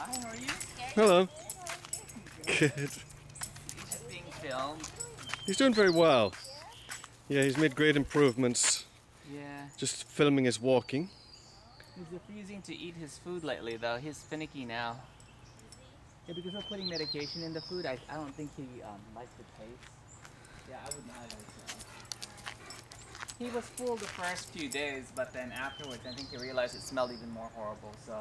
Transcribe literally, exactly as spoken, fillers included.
How are you? Hello. Good. He's just being filmed. He's doing very well. Yeah, he's made great improvements. Yeah. Just filming his walking. He's refusing to eat his food lately, though. He's finicky now. Yeah, because we're putting medication in the food. I, I don't think he um, likes the taste. Yeah, I would not like so. He was full the first few days, but then afterwards, I think he realized it smelled even more horrible. So.